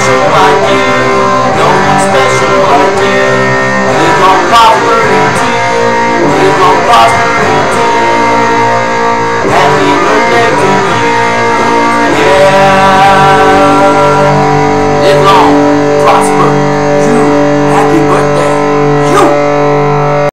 special like you. No one special like you. Live on prosperity too. Live on prosperity.